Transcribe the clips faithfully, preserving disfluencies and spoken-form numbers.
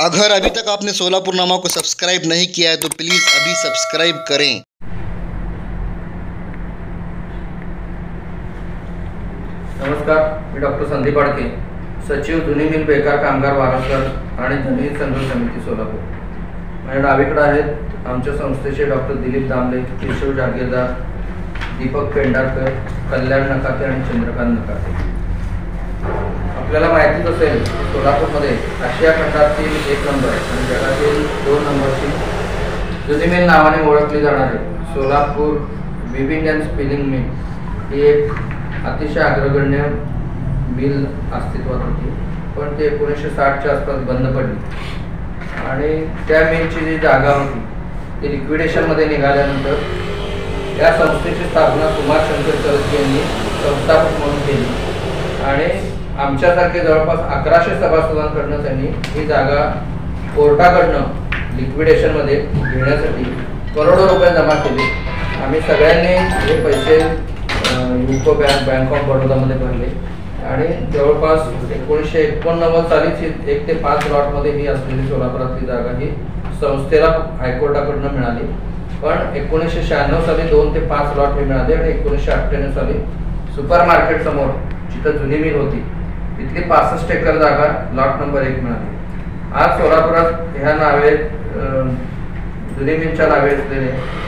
अगर अभी तक आपने सोलापुर नामा को सब्सक्राइब नहीं किया है तो प्लीज़ अभी सब्सक्राइब करें। नमस्कार, मी डॉक्टर संदीप आडके, सचिव जुनी मिल बेकार कामगार वारसदार आणि जनहित संघर्ष समिती सोलापूर। माझ्या डावीकडे आहेत आमच्या संस्थेचे डॉक्टर दिलीप दामले, केशव जागीरदार, दीपक पेंढारकर, कल्याण नकाते आणि चंद्रकांत नकाते। आपल्याला माहितीच असेल की सोलापूरमध्ये आशिया खंडातील एक नंबर आणि जगातील दोन नंबरची जुनी मिल नावाने ओळखली जाणारी Solapur weaving and spinning mill ही एक अतिशय अग्रगण्य मिल अस्तित्वात होती, पण ते एकोणीसशे साठच्या आसपास बंद पडली आणि त्या मिलची जी जागा होती ती लिक्विडेशनमध्ये निघाल्यानंतर या संस्थेची स्थापना कुमार शंकर चौधरी यांनी संस्थापक म्हणून केली आणि आमच्यासारखे जवळपास अकराशे सभासदांकडनं त्यांनी ही जागा कोर्टाकडनं लिक्विडेशनमध्ये घेण्यासाठी करोडो रुपये जमा केले। आम्ही सगळ्यांनी हे पैसे युको बँक बँक ऑफ बडोदामध्ये भरले आणि जवळपास एकोणीसशे एकोणनव्वद सालीच एक ते पाच लॉटमध्ये ही असलेली सोलापुरातली जागा ही संस्थेला हायकोर्टाकडनं मिळाली, पण एकोणीसशे शहाण्णव साली दोन ते पाच लॉट हे मिळाले आणि एकोणीसशे अठ्ठ्याण्णव साली सुपर मार्केट समोर जिथं जुनी मिल होती तिथली पासष्ट एकर जागा लॉट नंबर एक मिळाली। आज सोलापुरात ह्या नावे जुनी मिलच्या नावे असलेले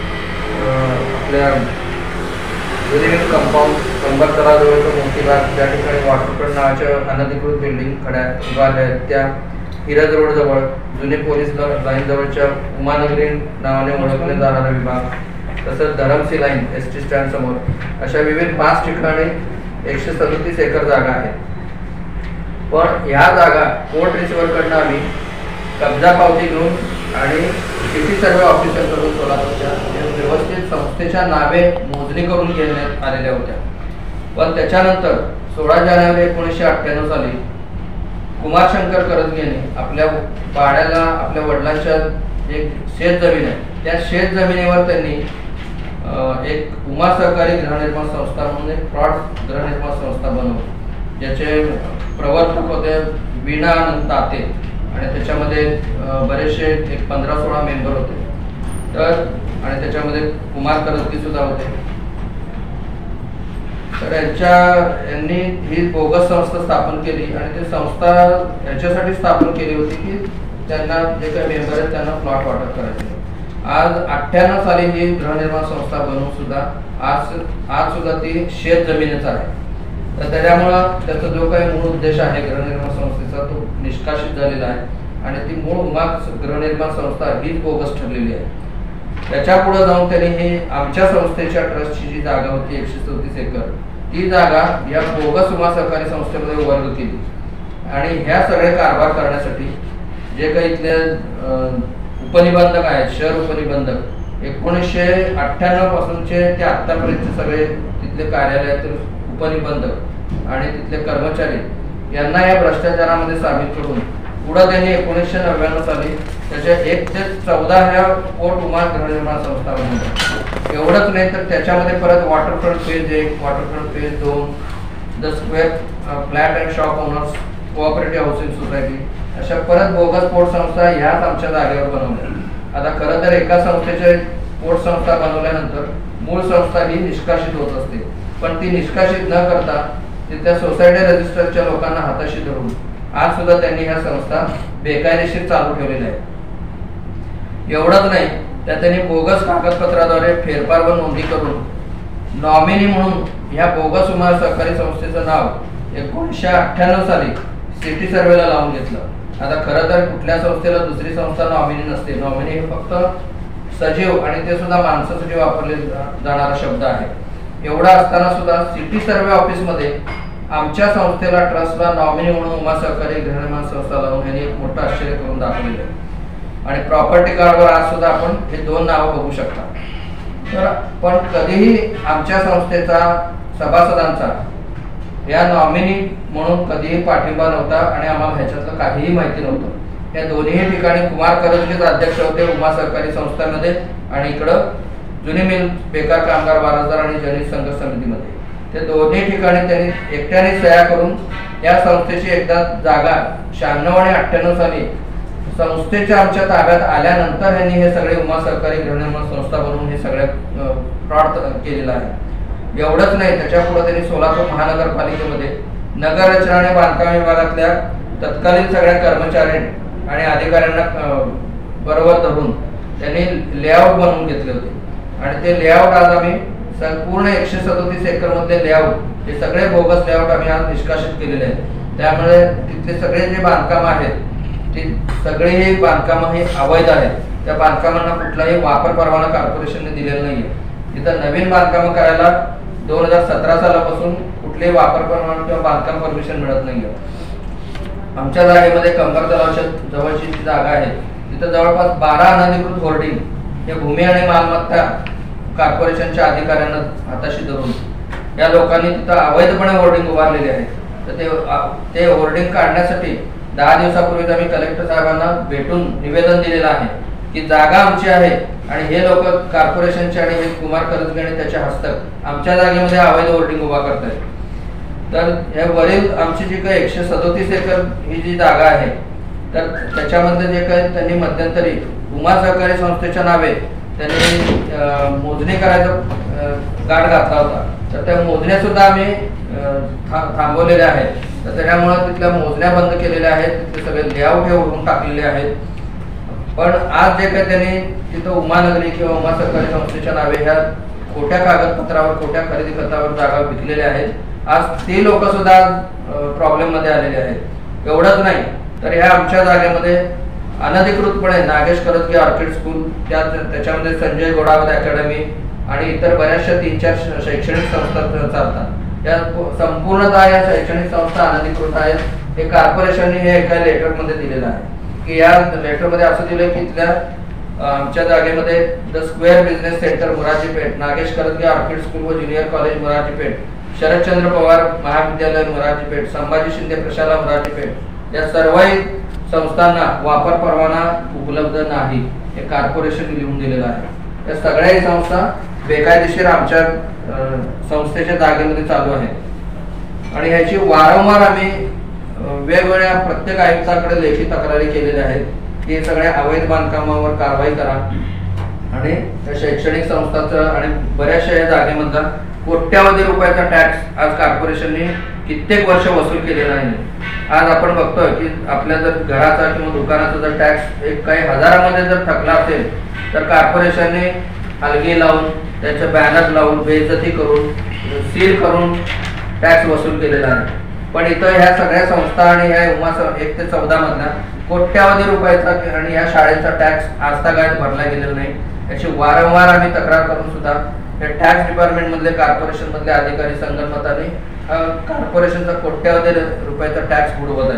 आपल्या जुनी मिल कंपाऊंड कंबर तलावाजवळचं मोठी बाग ज्या ठिकाणी वॉटरफ्रंट नावाच्या अनधिकृत बिल्डिंग खड्या उभारल्या आहेत त्या हिरज रोड जवळ जुने पोलीस लाईन जवळच्या उमानगरी नावाने ओळखले जाणारा विभाग, तसंच Dharamsi line S T stand समोर अशा विविध पाच ठिकाणी एकशे सदतीस एकर जागा आहे। पण ह्या जागा कोर्ट रिसिव्हरकडनं आम्ही कब्जा पावती घेऊन आणि सिटी सर्वे ऑफिसरकडून सोलापूरच्या व्यवस्थित संस्थेच्या नावे मोजणी करून घेण्यात आलेल्या होत्या, पण त्याच्यानंतर सोळा जानेवारी एकोणीसशे अठ्ठ्याण्णव साली कुमार शंकर करजगेने आपल्या पाड्याला आपल्या वडिलांच्या एक शेत जमीन आहे त्या शेत जमिनीवर त्यांनी एक उमा सहकारी गृहनिर्माण संस्था म्हणून एक फ्रॉड गृहनिर्माण संस्था बनवली, ज्याचे प्रवर्तक होते वीणा ताते आणि त्याच्यामध्ये बरेचसे एक पंधरा सोळा मेंबर होते तर आणि त्याच्यामध्ये कुमार करजगी सुद्धा होते। तर यांच्या यांनी ही बोगस संस्था स्थापन केली आणि ती संस्था याच्यासाठी स्थापन केली होती की त्यांना जे काही मेंबर आहेत त्यांना प्लॉट वाटप करायचे। आज अठ्ठ्याण्णव साली ही गृहनिर्माण संस्था बनवून सुद्धा आज आज सुद्धा ती शेत जमिनीच आहे, तर त्याच्यामुळं त्याचा जो काही मूळ उद्देश आहे गृहनिर्माण संस्थेचा तो निष्कासित झालेला आहे आणि ती मूळ उमा गृहनिर्माण संस्था हीच बोगस ठरलेली आहे। त्याच्या पुढे जाऊन त्यांनी ही आमच्या संस्थेच्या ट्रस्टची जी जागा होती एकशे चौतीस एकर ती जागा या बोगस उमा सहकारी संस्थेमध्ये वर्ग केली आणि ह्या सगळे कारभार करण्यासाठी जे काही इथले उपनिबंधक आहेत शहर उपनिबंधक एकोणीसशे अठ्ठ्याण्णव पासूनचे ते आतापर्यंतचे सगळे तिथले कार्यालयातील उपनिबंधक आणि तिथले कर्मचारी यांना या भ्रष्टाचारामध्ये सामील करून पुढे त्यांनी एकोणीसशे नव्याण्णव साली त्याच्या एक ते चौदा ह्या पोर्ट उमा गृहनिर्माण संस्था बनवल्या। एवढंच नाही तर त्याच्यामध्ये परत वॉटरफ्रंट फेज एक वॉटरफ्रंट फेज दोन the square flat and shop owners cooperative housing society अशा परत बोगस पोर्ट संस्था ह्याच आमच्या जागेवर बनवल्या। आता खरं तर एका संस्थेचे पोर्ट संस्था बनवल्यानंतर मूळ संस्था ही निष्कासित होत असते, पण ती निष्कासित न करता तिथल्या सोसायटी रजिस्टरच्या लोकांना हाताशी धरून आज सुद्धा त्यांनी ह्या संस्था बेकायदेशीर चालू ठेवलेल्या आहेत। एवढंच नाही तर त्यांनी बोगस कागदपत्राद्वारे फेरफार व नोंदी करून नॉमिनी म्हणून ह्या बोगस उमा सहकारी संस्थेचं नाव एकोणीसशे अठ्ठ्याण्णव साली सिटी सर्वेला लावून घेतलं। आता खरं तर कुठल्या संस्थेला दुसरी संस्था नॉमिनी नसते, नॉमिनी हे फक्त सजीव आणि ते सुद्धा माणसासाठी वापरले जाणारा शब्द आहे। एवढा असताना सुद्धा सिटी सर्वे ऑफिसमध्ये आमच्या संस्थेला ट्रस्टला नॉमिनी म्हणून उमा सहकारी गृहनिर्माण संस्था लावून यांनी एक मोठं आश्चर्य करून दाखवलेलं आहे आणि प्रॉपर्टी कार्डवर आज सुद्धा आपण हे दोन नावं बघू शकता। तर पण कधीही आमच्या संस्थेचा सभासदांचा या नॉमिनी म्हणून कधीही पाठिंबा नव्हता आणि आम्हाला ह्याच्यातलं काहीही माहिती नव्हतं। या दोन्ही ठिकाणी कुमार करजगेच अध्यक्ष होते उमा सहकारी संस्थांमध्ये आणि इकडं जुनी मिल बेकार कामगार वारसदार आणि जनहित संघर्ष समितीमध्ये ते दोन्ही ठिकाणी त्यांनी एकट्याने सह्या करून या संस्थेची एकदा जागा शहाण्णव आणि अठ्ठ्याण्णव साली संस्थेच्या आमच्या ताब्यात आल्यानंतर यांनी हे सगळे उमा सहकारी गृहनिर्माण संस्था बनवून हे सगळे फ्रॉड केलेलं आहे. एवढंच नाही, त्याच्या पुढे त्यांनी सोलापूर महानगरपालिकेमध्ये नगररचना आणि बांधकाम विभागातल्या तत्कालीन सगळ्या कर्मचारी आणि अधिकाऱ्यांना बरोबर धरून त्यांनी लेआउट बनवून घेतले होते आणि ते लेआउट आज आम्ही पूर्ण एकशे सदोतीस एकर मधले लेआउट हे सगळे बोगस लेआउट आम्ही आज निष्कासित केलेले आहेत. त्यामुळे तिथले सगळे जे बांधकाम आहेत ते सगळे बांधकाम हे अवैध आहेत. त्या बांधकामांना कुठलाही वापर परवाना कॉर्पोरेशनने दिलेला नाहीये. तिथं नवीन बांधकाम करायला दोन हजार सतरा सालापासून कुठलेही वापर परवाना किंवा बांधकाम परमिशन मिळत नाहीये. आमच्या जागेमध्ये कंबर तलावाच्या जवळची जी जागा आहे तिथं जवळपास बारा अनधिकृत होर्डिंग हे भूमी आणि मालमत्ता कॉर्पोरेशनच्या अधिकाऱ्यांना हाताशी धरून या लोकांनी तिथं अवैधपणे होर्डिंग उभारलेले आहेत. तर ते ते होर्डिंग काढण्यासाठी दहा दिवसापूर्वीच आम्ही कलेक्टर साहेबांना भेटून निवेदन दिलेलं आहे की जागा आमची आहे आणि हे लोक कॉर्पोरेशनचे आणि हे कुमार करजगे आणि त्याचे हस्तक आमच्या जागेमध्ये अवैध होर्डिंग उभा करतायत. तर हे वरील आमची जी काही एकशे सदोतीस एकर ही जी जागा आहे तर त्याच्यामध्ये जे काही त्यांनी मध्यंतरी उमा सहकारी संस्थेच्या नावे त्यांनी मोजणी करायचा गाठ घातला होता. तर त्या मोजण्या सुद्धा आम्ही थांबवलेल्या आहेत. तर त्याच्यामुळे तिथल्या मोजण्या बंद केलेल्या आहेत. तिथले सगळे लेआउट हे उडवून टाकलेले आहेत. पण आज जे काही त्यांनी तिथं उमानगरी किंवा उमा सहकारी संस्थेच्या नावे ह्या खोट्या कागदपत्रावर खोट्या खरेदी खतावर जागा विकलेल्या आहेत. आज ते लोक सुद्धा प्रॉब्लेम मध्ये आलेले आहेत. एवढंच नाही तर ह्या आमच्या जागेमध्ये अनधिकृतपणे नागेश करजगे ऑर्किड स्कूल त्या त्याच्यामध्ये संजय गोडावत अकॅडमी आणि इतर बऱ्याचशा तीन चार शैक्षणिक संस्था चालतात. या संपूर्णतः या शैक्षणिक संस्था अनधिकृत आहेत. हे कॉर्पोरेशनने हे एका लेटरमध्ये दिलेलं आहे की या लेटरमध्ये असं दिलं की तिथल्या आमच्या जागेमध्ये the square business centre Murarji Peth, Nagesh Karajge orchid school व ज्युनियर कॉलेज मुरारजी पेठ, शरदचंद्र पवार महाविद्यालय मुरारजी पेठ, संभाजी शिंदे प्रशाला मुरारजी पेठ या सर्वही संस्थांना वापर परवाना उपलब्ध नाही हे कॉर्पोरेशन लिहून दिलेलं आहे. या सगळ्याही संस्था बेकायदेशीर आमच्या संस्थेच्या जागेमध्ये चालू आहेत आणि ह्याची वारंवार आम्ही वेगवेगळ्या प्रत्येक आयुक्ताकडे लेखी तक्रारी केलेल्या आहेत की हे सगळ्या अवैध बांधकामावर कारवाई करा आणि त्या शैक्षणिक संस्थांचं आणि बऱ्याचशा या जागेमधला कोट्यावधी रुपयाचा टॅक्स आज कॉर्पोरेशनने कित्येक वर्ष वसूल केलेला आहे. आज आपण बघतोय की आपल्या जर घराचा किंवा दुकानाचा जर टॅक्स एक काही हजारामध्ये जर थकला असेल तर कॉर्पोरेशनने हलगी लावून त्याचे बॅनर लावून बेइज्जती करून सील करून टॅक्स वसूल केलेला आहे. पण इथं ह्या सगळ्या संस्था आणि ह्या उमा एक ते चौदा मधला कोट्यावधी रुपयाचा आणि या शाळेचा टॅक्स आजतागायत भरला गेलेला नाही. याची वारंवार आम्ही तक्रार करून सुद्धा हे टॅक्स डिपार्टमेंट मधले कॉर्पोरेशन मधले अधिकारी संगनमताने कॉर्पोरेशनचा कोट्यावधी रुपयाचा टॅक्स बुडवत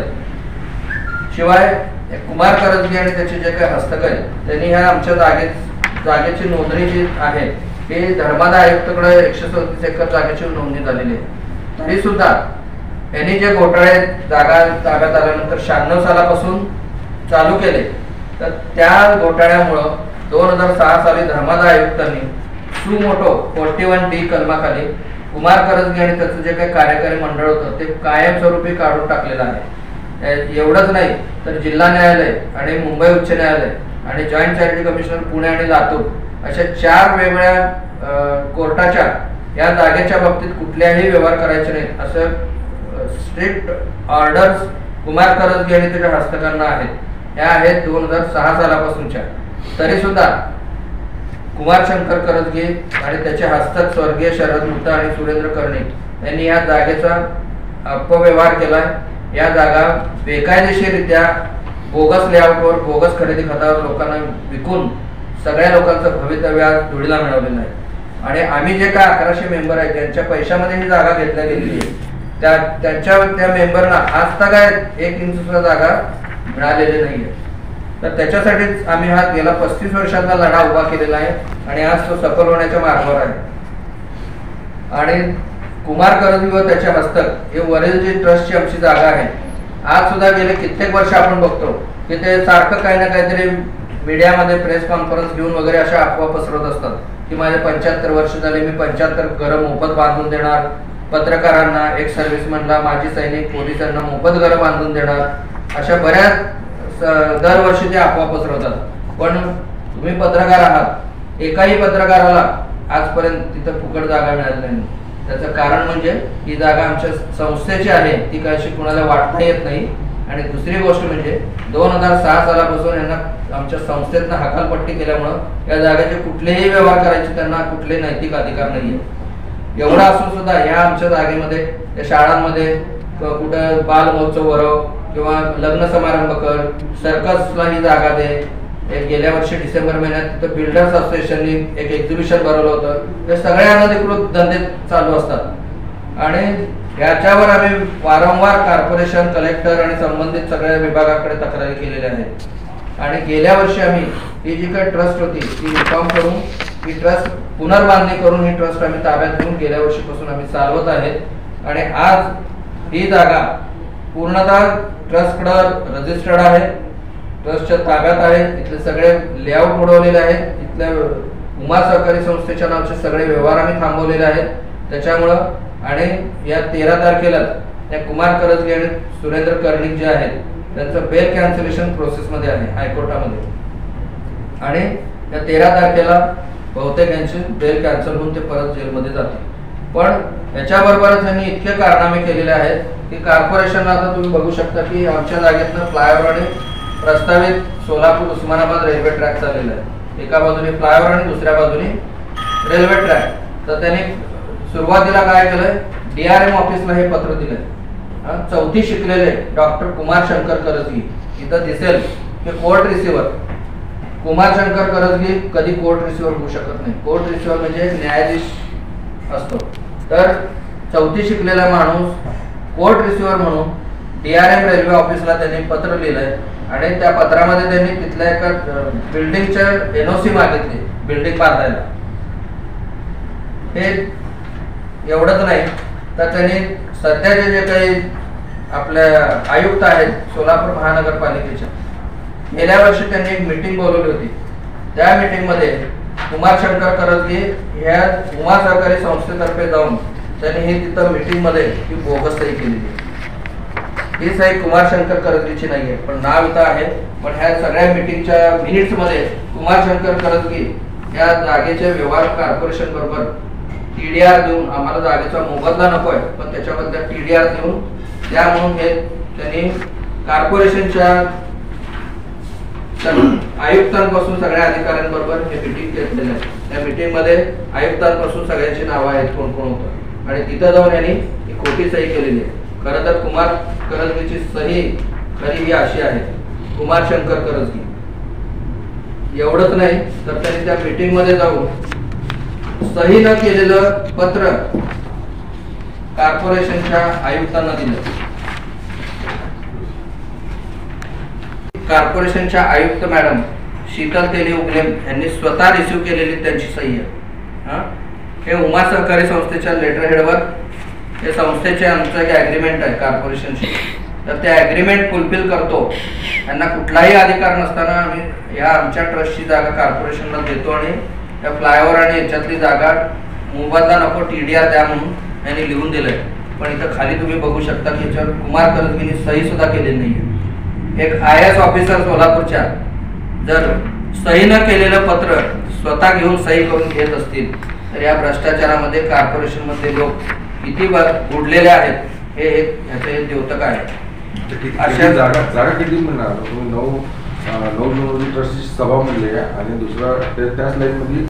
आहे. शिवाय कुमार करजगे आणि त्याचे जे काही हस्तक आहेत त्यांनी ह्या आमच्या जागेत जागेची नोंदणी जी आहे ही धर्मादाय आयुक्तकडे एकशे चौतीस एकर जागेची नोंदणी झालेली आहे. तरी सुद्धा यांनी जे घोटाळे जागा ताब्यात आल्यानंतर शहाण्णव सालापासून चालू केले तर त्या घोटाळ्यामुळं दोन हजार सहा साली धर्मादाय आयुक्तांनी सुमोटो फोर्टी वन डी कलमाखाली कुमार करजगे आणि त्याचं जे काही कार्यकारी मंडळ होतं ते कायमस्वरूपी काढून टाकलेलं आहे. एवढंच नाही तर जिल्हा न्यायालय आणि मुंबई उच्च न्यायालय आणि जॉईंट चॅरिटी कमिशनर पुणे आणि लातूर अशा चार वेगवेगळ्या कोर्टाच्या या जागेच्या बाबतीत कुठल्याही व्यवहार करायचे नाहीत असं स्ट्रिक्ट ऑर्डर्स कुमार करजगे आणि त्याच्या हस्तकांना आहेत. ह्या आहेत दोन हजार सहा सालापासूनच्या. तरी सुद्धा कुमार शंकर करजगे आणि त्याचे हस्तक स्वर्गीय शरद मुत्ता आणि सुरेंद्र कर्णिक यांनी या जागेचा अपव्यवहार केलाय. या जागा बेकायदेशीररित्या बोगस लेआउटवर बोगस खरेदी खतावर लोकांना विकून सगळ्या लोकांचं भवितव्य आज धुळीला मिळवलेलं आहे. आणि आम्ही जे काय अकराशे मेंबर आहेत त्यांच्या पैशामध्ये ही जागा घेतल्या गेलेली आहे त्या त्यांच्या त्या मेंबरना आज तक एक इंच सुद्धा जागा मिळालेली नाहीये. तर त्याच्यासाठीच आम्ही हा गेला पस्तीस वर्षांचा लढा उभा केलेला आहे आणि आज तो सफल होण्याच्या मार्गावर आहे. आणि कुमार करजगे व त्याचे हस्तक हे वरील जी ट्रस्टची आमची जागा आहे आज सुद्धा गेले कित्येक वर्ष आपण बघतो की ते सारखं काही ना काहीतरी मीडियामध्ये प्रेस कॉन्फरन्स घेऊन वगैरे अशा अफवा पसरवत असतात की माझे पंच्याहत्तर वर्ष झाले मी पंच्याहत्तर घरं मोफत बांधून देणार, पत्रकारांना, एक सर्व्हिसमॅनला, माजी सैनिक, पोलिसांना मोफत घरं बांधून देणार, अशा बऱ्याच स- दरवर्षी ते अफवा पसरवतात. पण तुम्ही पत्रकार आहात, एकाही पत्रकाराला आजपर्यंत तिथं फुकट जागा मिळाली नाही. त्याचं कारण म्हणजे ही जागा आमच्या संस्थेची आहे, ती कशी कुणाला वाटता येत नाही. आणि दुसरी गोष्ट म्हणजे दोन हजार सहा सालापासून यांना आमच्या संस्थेतनं हकालपट्टी केल्यामुळं या जागेचे कुठलेही व्यवहार करायचे त्यांना कुठले नैतिक अधिकार नाहीये. एवढं असून सुद्धा या आमच्या जागेमध्ये या शाळांमध्ये क- कुठं बाल महोत्सव भरव किंवा लग्न समारंभ कर, सर्कसला ही जागा दे. एक गेल्या वर्षी डिसेंबर महिन्यात तिथं बिल्डर्स असोसिएशननी एक एक्झिबिशन भरवलं होतं. हे सगळे अनधिकृत धंदे चालू असतात आणि याच्यावर आम्ही वारंवार कॉर्पोरेशन, कलेक्टर आणि संबंधित सगळ्या विभागाकडे तक्रारी केलेल्या आहेत. आणि गेल्या वर्षी आम्ही ही जी काही ट्रस्ट होती ती रिफॉर्म करून ही ट्रस्ट पुनर्बांधणी करून ही ट्रस्ट आम्ही ताब्यात घेऊन गेल्या वर्षीपासून आम्ही चालवत आहेत. आणि आज ही जागा पूर्णतः ट्रस्टकडे रजिस्टर्ड आहे, ट्रस्टच्या ताब्यात आहे. इथले सगळे लेआउट उडवलेले आहेत. इथल्या उमा सहकारी संस्थेच्या नावाचे सगळे व्यवहार आम्ही थांबवलेले आहेत. त्याच्यामुळं आणि या तेरा तारखेला त्या कुमार करजगे आणि सुरेंद्र कर्णिक जे आहेत त्यांचं बेल कॅन्सलेशन प्रोसेसमध्ये आहे हायकोर्टामध्ये. आणि या तेरा तारखेला बहुतेक यांची बेल कॅन्सल होऊन ते परत जेलमध्ये जातील. पण याच्याबरोबरच त्यांनी इतके कारनामे केलेले आहेत की कॉर्पोरेशनला आता तुम्ही बघू शकता की आमच्या जागेतनं फ्लायओव्हर आणि प्रस्तावित सोलापूर उस्मानाबाद रेल्वे ट्रॅक चाललेला आहे. एका बाजूने फ्लायओव्हर आणि दुसऱ्या बाजूने रेल्वे ट्रॅक. तर त्यांनी सुरुवातीला काय केलंय, डीआरएम ऑफिसला हे पत्र दिलंय. चौथी शिकलेले डॉक्टर कुमार शंकर करजगी, इथं दिसेल की कोर्ट रिसिव्हर. कुमार शंकर करजगी कधी कोर्ट रिसिव्हर होऊ शकत नाही. कोर्ट रिसिव्हर म्हणजे न्यायाधीश असतो. तर चौथी शिकलेला माणूस कोर्ट रिसिव्हर म्हणून डीआरएम रेल्वे ऑफिसला त्यांनी पत्र लिहिलंय. आणि त्या पत्रामध्ये त्यांनी तिथल्या एका बिल्डिंगच्या एनओसी मागितली बिल्डिंग बांधायला. हे एवढंच नाही तर त्यांनी सध्याचे जे काही आपल्या आयुक्त आहेत सोलापूर महानगरपालिकेच्या, गेल्या वर्षी त्यांनी एक मीटिंग बोलवली होती. त्या मीटिंगमध्ये कुमार शंकर करजगे ह्या उमा सहकारी संस्थेतर्फे जाऊन त्यांनी ही तिथं मीटिंगमध्ये ही बोगस सही केलेली आहे. ही सही कुमार शंकर करजगेची नाहीये, पण नाव इथं आहे. पण ह्या सगळ्या मीटिंगच्या मिनिट्समध्ये कुमार शंकर करजगे या जागेचे व्यवहार कॉर्पोरेशन बरोबर टीडीआर देऊन, आम्हाला जागेचा मोबदला नकोय पण त्याच्याबद्दल टीडीआर देऊन द्या म्हणून हे त्यांनी कॉर्पोरेशनच्या आयुक्तांपासून सगळ्या अधिकाऱ्यांबरोबर हे मीटिंग घेतलेलं आहे. त्या मीटिंग मध्ये आयुक्तांपासून सगळ्यांची नावं आहेत कोण कोण होतं आणि तिथं जाऊन यांनी ही खोटी सही केलेली आहे. खरं तर कुमार करजगेची सही खरी ही अशी आहे, कुमार शंकर करजगे. एवढंच नाही तर त्यांनी त्या मीटिंग मध्ये जाऊन सही न केलेलं पत्र कॉर्पोरेशनच्या आयुक्तांना दिलं. कॉर्पोरेशनच्या आयुक्त मॅडम शीतल तेली उगले यांनी स्वतः रिसिव्ह केलेली त्यांची सही आहे. हे उमा सहकारी संस्थेच्या लेटर हेडवर हे संस्थेचे आमचं एक ॲग्रीमेंट आहे कॉर्पोरेशनशी. तर ते ॲग्रीमेंट फुलफिल करतो. यांना कुठलाही अधिकार नसताना आम्ही या आमच्या ट्रस्टची जागा कॉर्पोरेशनला देतो आणि त्या फ्लायओव्हर आणि याच्यातली जागा मोबदला नको टीडीआर द्या म्हणून यांनी लिहून दिलंय. पण इथं खाली तुम्ही बघू शकता की याच्यावर कुमार करजगेंनी सही सुद्धा केलेली नाहीये. एक आय एस ऑफिसर सोलापूरच्या जर सही न केलेलं पत्र स्वतः घेऊन सही करून घेत असतील तर या भ्रष्टाचारामध्ये कॉर्पोरेशन मधले लोक किती बुडलेले आहेत हे ह्याचे द्योतक आहे. अशा जागा जागा किती म्हणणार तुम्ही? नऊ नऊ ट्रस्टची सभा म्हणली आहे आणि दुसरा त्याच लाईन मध्ये